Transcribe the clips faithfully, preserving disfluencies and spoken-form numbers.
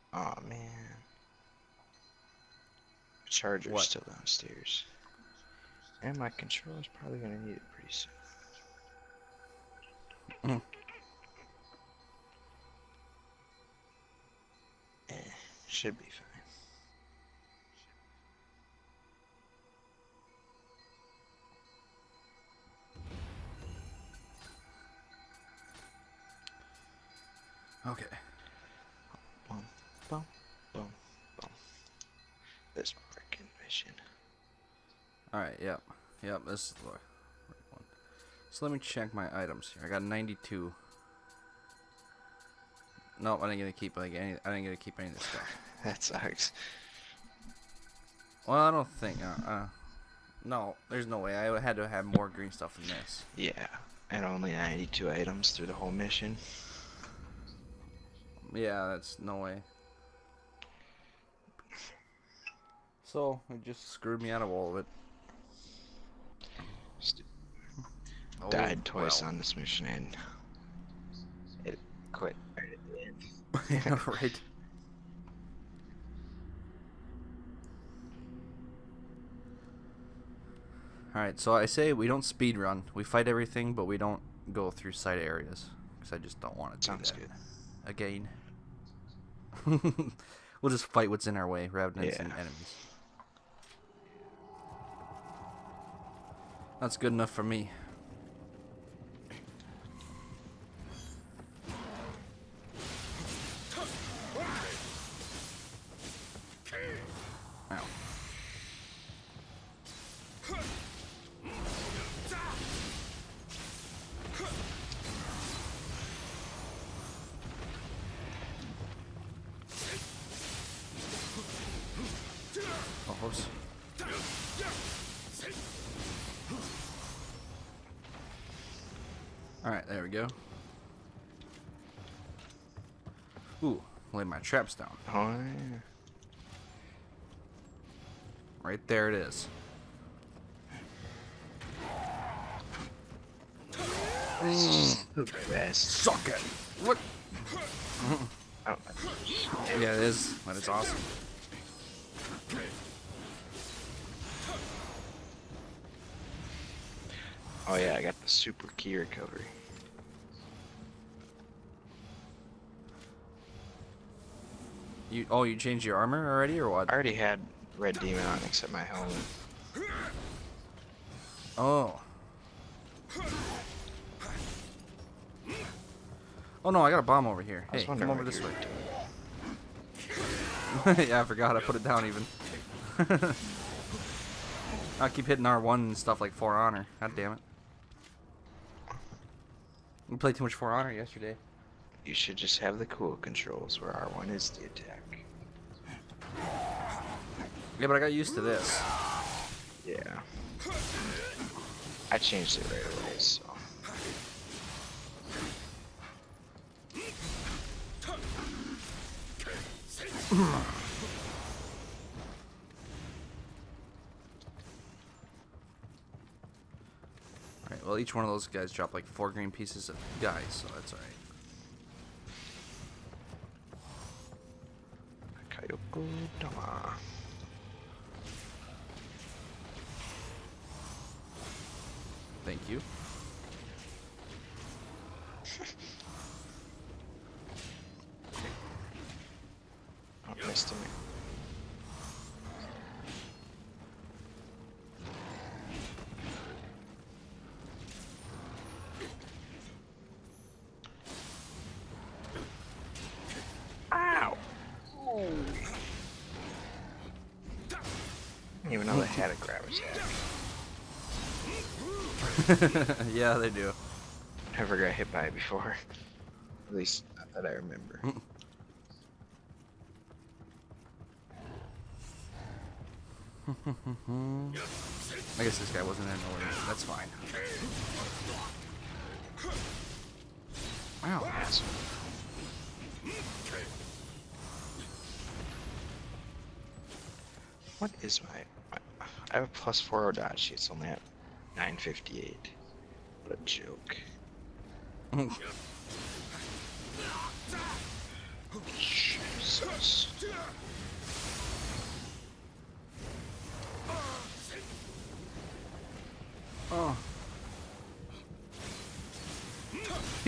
Oh man. Charger's What? still downstairs. And my controller's probably gonna need it pretty soon. Eh, should be fine. Okay. Boom, boom, boom, boom. This freaking mission. Alright, yep. Yep, this is the right one. So let me check my items here. I got ninety-two. Nope, I didn't get to keep like any. I didn't get to keep any of this stuff. That sucks. Well, I don't think. Uh, uh, no, there's no way. I had to have more green stuff than this. Yeah, and only ninety-two items through the whole mission. Yeah, that's no way. So it just screwed me out of all of it. St Oh, died twice well. on this mission and it quit right at the end. Yeah, right. Alright, so I say we don't speed run. We fight everything, but we don't go through side areas. Because I just don't want to do Sounds that. good. Again. We'll just fight what's in our way rather than Yeah. enemies. That's good enough for me. Ow. Oh, horse. Alright, there we go. Ooh, lay my traps down. Oh yeah. Right there it is. The best. Suck it! What? Oh, Yeah, it is. But it's awesome. oh yeah, I got the super key recovery. You oh, you changed your armor already or what? I already had Red Demon on except my helmet. Oh. Oh no, I got a bomb over here. I was Hey, come wondering over what this you way. were doing. Yeah, I forgot I put it down even. I keep hitting R one and stuff like For Honor. God damn it. We played too much For Honor yesterday. You should just have the cool controls where R one is the attack. Yeah, but I got used to this. Yeah. I changed it right away, so. Alright, well each one of those guys drop like four green pieces of guys, so that's alright. Kayoko Dama. Thank you. Oh, missed him. Ow! I didn't even know they had a grab attack. Yeah, they do. Never got hit by it before. At least not that I remember. I guess this guy wasn't in order. That's fine. Wow. Asshole. What is my, my? I have a plus four oh dodge. It's only at nine fifty-eight. What a joke. Jesus.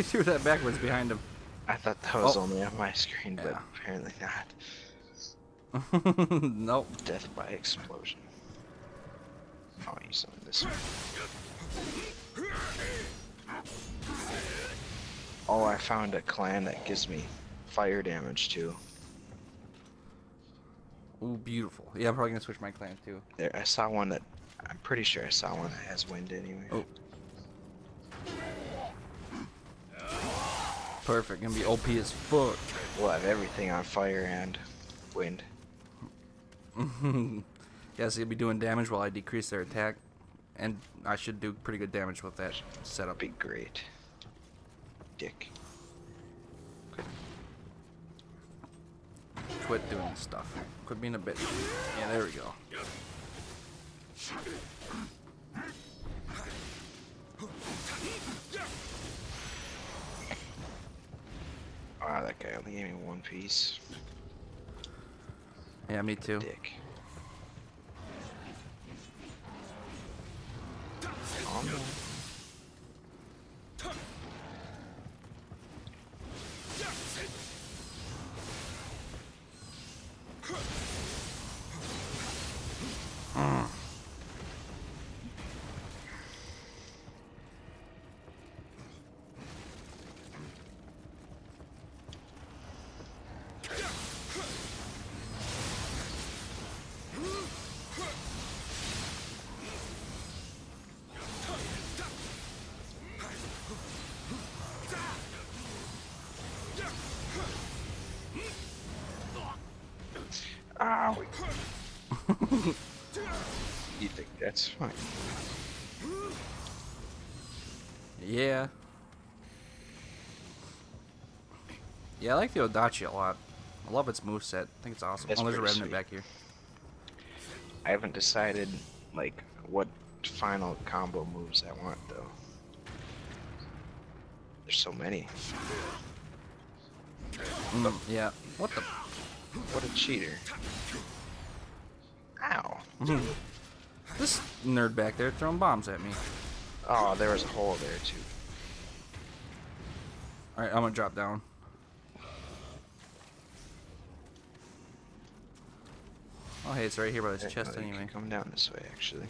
he threw that backwards behind him. I thought that was Oh. only on my screen, but Yeah. apparently not. Nope. Death by explosion. I'll use some of this one. Oh, I found a clan that gives me fire damage too. Ooh, beautiful. Yeah, I'm probably gonna switch my clan too. There, I saw one that I'm pretty sure I saw one that has wind anyway. Oh. Perfect. Gonna be O P as fuck. We'll have everything on fire and wind. Yeah, so you'll be doing damage while I decrease their attack, and I should do pretty good damage with that setup. Be great. Dick. Quit doing stuff. Quit being a bitch. Yeah, there we go. Wow, that guy only gave me one piece. Yeah, me too. Dick. Oh, no. Mm. Ow! You think that's fine? Yeah. Yeah, I like the Odachi a lot. I love its moveset. I think it's awesome. It's Oh, there's a pretty Revenant sweet. back here. I haven't decided, like, what final combo moves I want, though. There's so many. Mm, yeah. What the? What a cheater. Ow. This nerd back there throwing bombs at me. Oh, there was a hole there, too. Alright, I'm gonna drop down. Oh, hey, it's right here by this There- chest oh, you can anyway. come down this way, actually.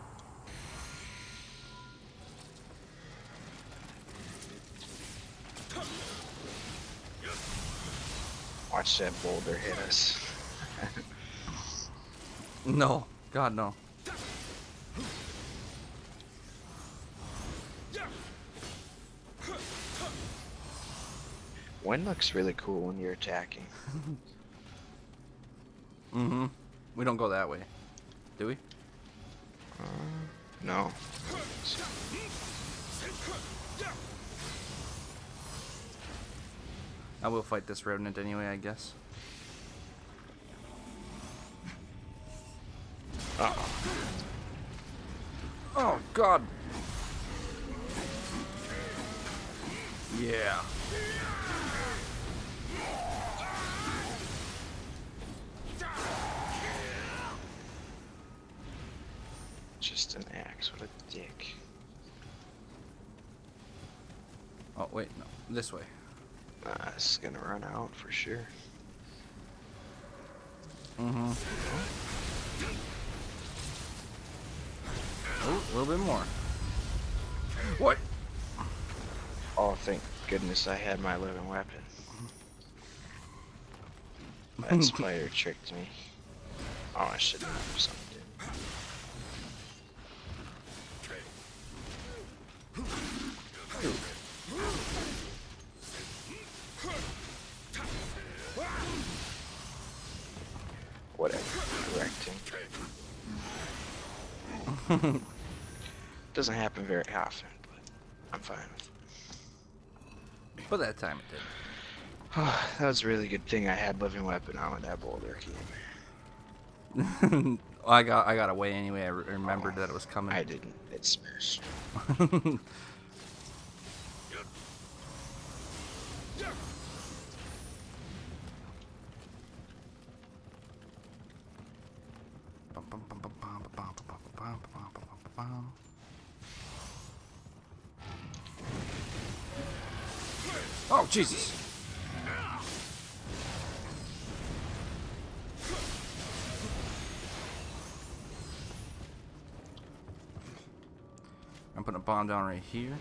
Watch that boulder hit us. No. God, no. Wind looks really cool when you're attacking. Mm-hmm. We don't go that way. Do we? Uh, no. I will fight this Revenant anyway, I guess. Uh-oh. Oh, God. Yeah. Just an axe, what a dick. Oh, wait, no. This way. Uh, this is gonna run out for sure. Mm-hmm. Oh, a little bit more. What? Oh, thank goodness I had my living weapon. That spider tricked me. Oh, I should have something. Whatever. Correcting. Doesn't happen very often, but I'm fine with it. But that time it did. That was a really good thing I had living weapon on when that boulder came. I got I got away anyway. I re remembered that it was coming. I didn't. It smashed. Oh, Jesus. I'm putting a bomb down right here.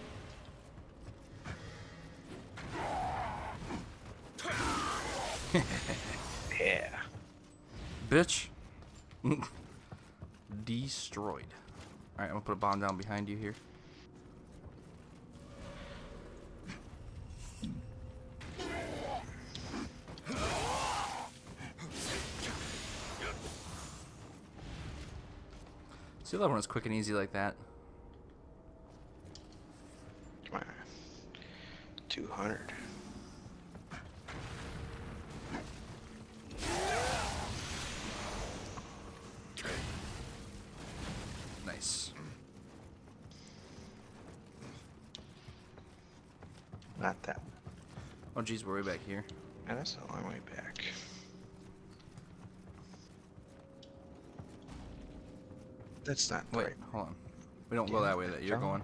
Yeah. Bitch. Destroyed. Alright, I'm gonna put a bomb down behind you here. See, I love when it's quick and easy like that. Come on. two hundred. Nice. Not that one. Oh, geez, we're way back here. And that's a long way back. That's not Wait, right. hold on. We don't go that way that you're going.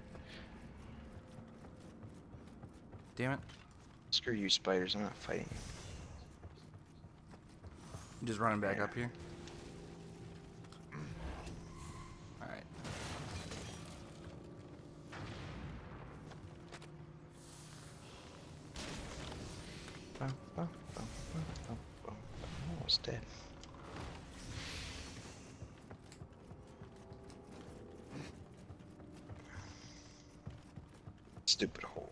Damn it. Screw you, spiders. I'm not fighting. I'm just running back Yeah. up here. Alright. Bum, bum, bum, bum, bum, bum. I'm almost dead. Stupid hole.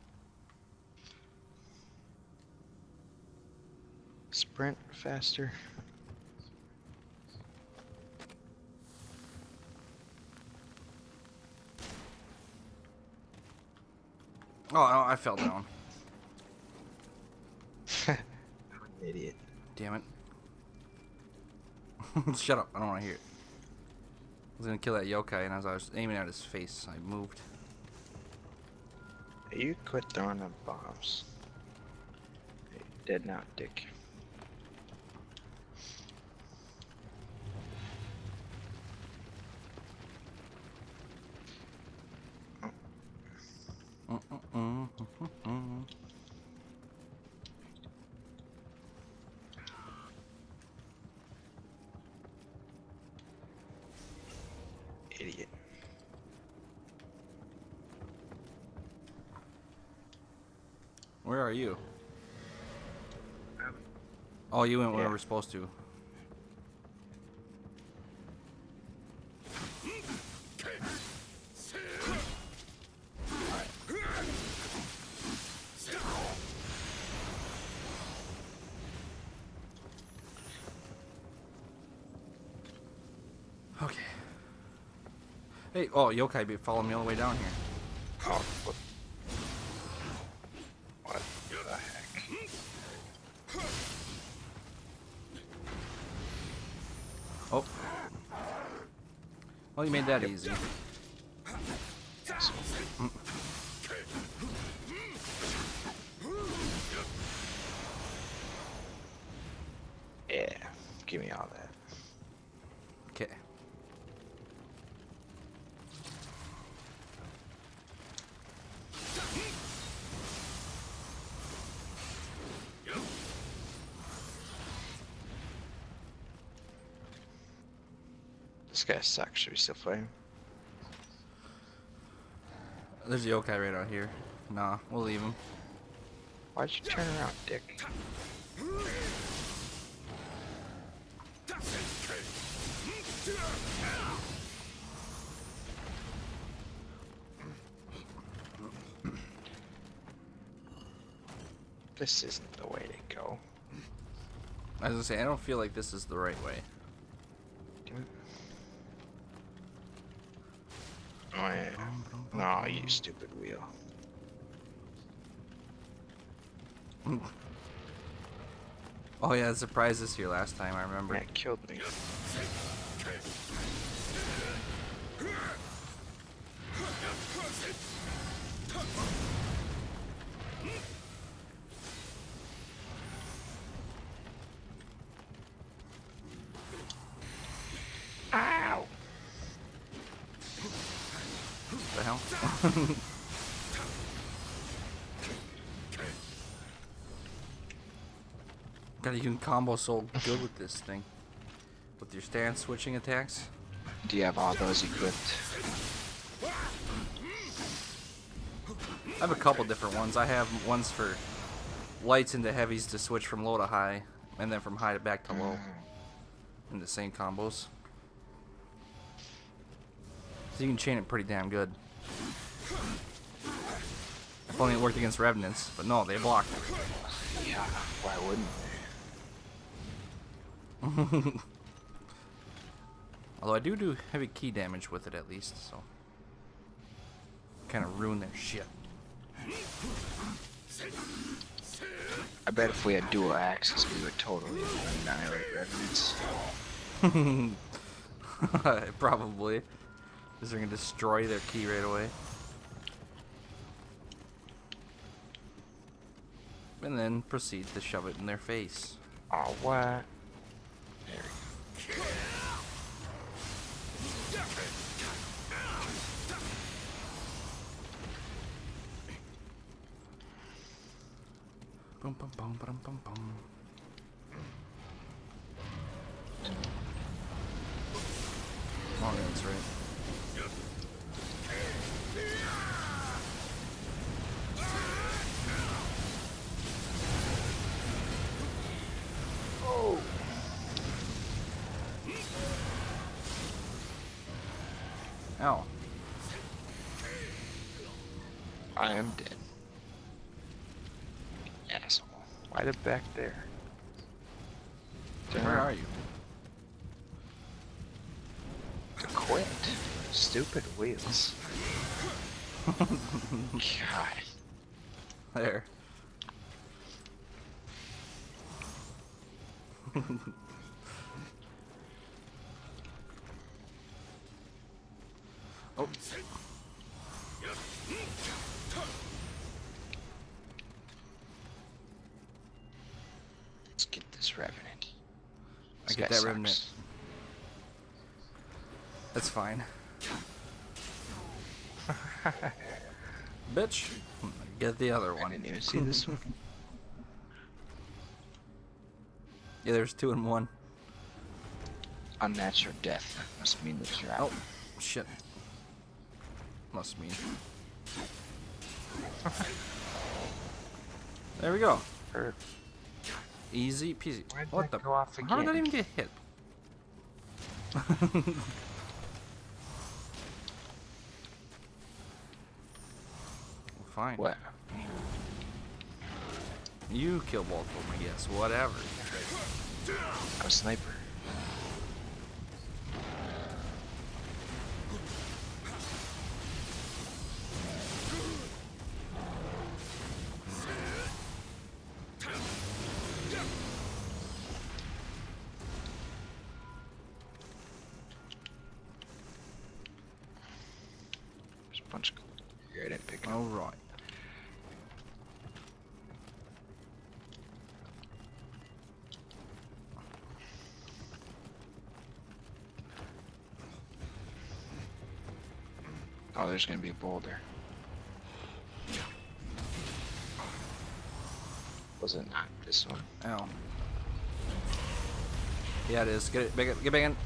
Sprint faster. Oh, I I fell down. Idiot. Damn it. Shut up. I don't want to hear it. I was going to kill that yokai, and as I was aiming at his face, I moved. You quit throwing them bombs. You're dead now, dick. Mm -mm -mm -mm -mm. Idiot. Where are you? Oh, you went where Yeah. we were supposed to. Okay. Hey, oh, yokai be following me all the way down here. Oh, what? What the heck? Oh. Well, you made that easy. Mm. Yeah, give me all that. Okay. This guy sucks. Should we still fight him? There's a yokai right out here. Nah, we'll leave him. Why'd you turn around, dick? This isn't the way to go. I was gonna say, I don't feel like this is the right way. Oh yeah. No, you stupid wheel. Oh yeah, the surprise this year last time, I remember. Yeah, it killed me. Ow! What the hell? God, you can combo so good with this thing. With your stance switching attacks. Do you have all those equipped? I have a couple different ones. I have ones for lights into heavies to switch from low to high, and then from high to back to low in the same combos. So you can chain it pretty damn good. If only it worked against Revenants, but no, they block. Yeah, why wouldn't they? Although I do do heavy key damage with it at least, so kind of ruin their shit. I bet if we had dual axes, we would totally annihilate Revenants. Probably. Because they're going to destroy their key right away. And then proceed to shove it in their face. Oh, what? There we go. Boom, boom, boom, boom, boom, boom. Oh, that's right. Oh. Ow. I am dead. Asshole. Why the back there? Where are you? Quit. Stupid wheels. God. There. Oh. Let's get this Revenant. I This get guy that Revenant. sucks. That's fine. Bitch. Get the other I one. didn't even see this one. Yeah, there's two in one. Unnatural death. Must mean that you're out. Oh, shit. Must mean. There we go. Or Easy peasy. Why'd What that the? go off How did that again? even get hit? Fine. what? You kill both of them, I guess. Whatever. I'm a sniper. There's a bunch of here. I didn't pick it up. All right. Oh, there's gonna be a boulder. Was it not this one? Ow. Yeah, it is. Get it. Get, get back in.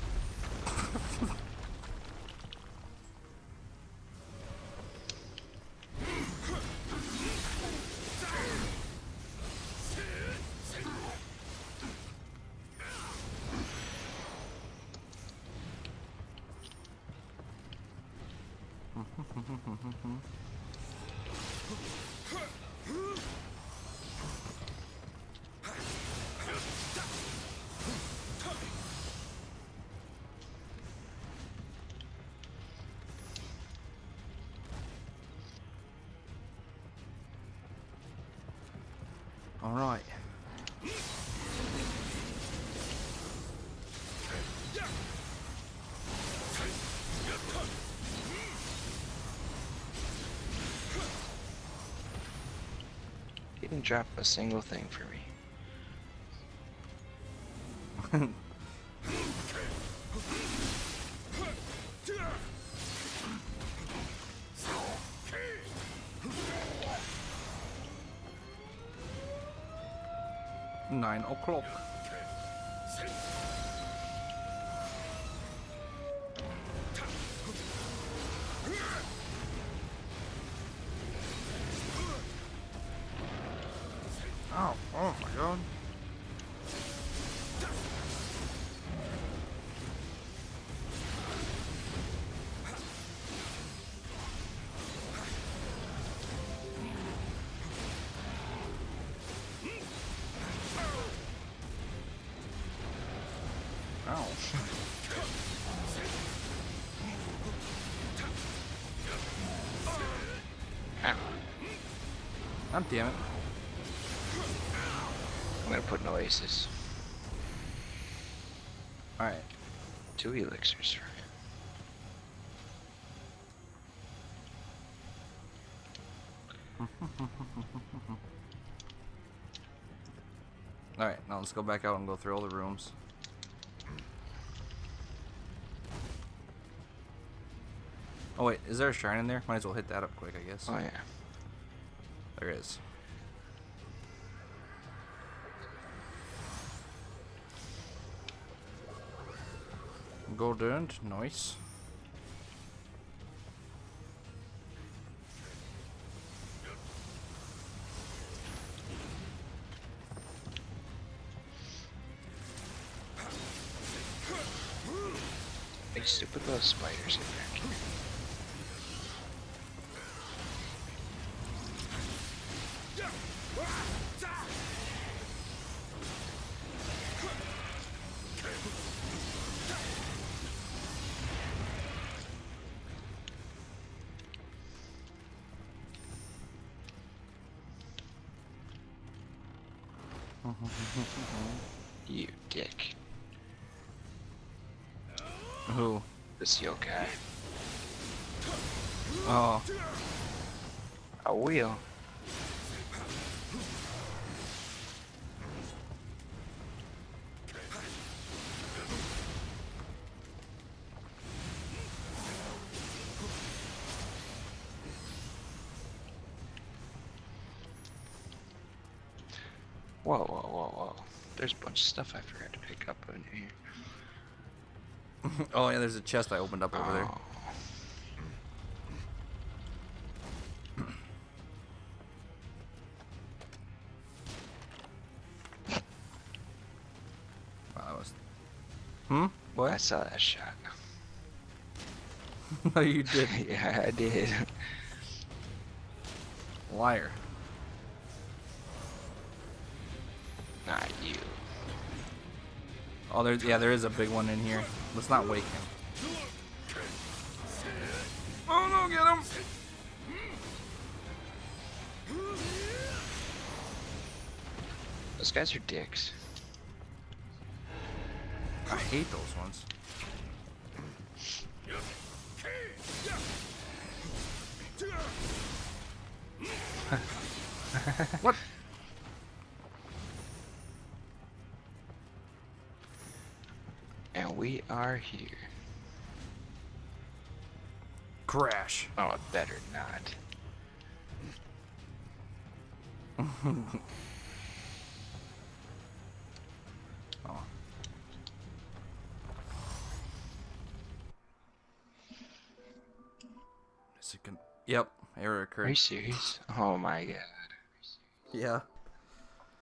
All right. He didn't drop a single thing for me. Nine o'clock. Oh, oh my god. Ow. Ow. God damn it. I'm gonna put an oasis. Alright. Two elixirs. Alright, now let's go back out and go through all the rooms. Oh wait, is there a shrine in there? Might as well hit that up quick, I guess. Oh yeah. There is. Golden, nice. These stupid little spiders in back here. You dick. Who? This yokai. Oh. A wheel. Whoa, whoa, whoa, whoa. There's a bunch of stuff I forgot to pick up in here. Oh yeah, there's a chest I opened up over there. Oh. Wow, that was... Hmm? What? I saw that shot. No, you did. Yeah, I did. Liar. Not you. Oh, there's... Yeah, there is a big one in here. Let's not wake him. Oh no, get him! Those guys are dicks. I hate those ones. What? And we are here. Crash. Oh, it better not. Oh. Is it gonna... Yep, error Are you occurred. serious? Oh my god. Yeah.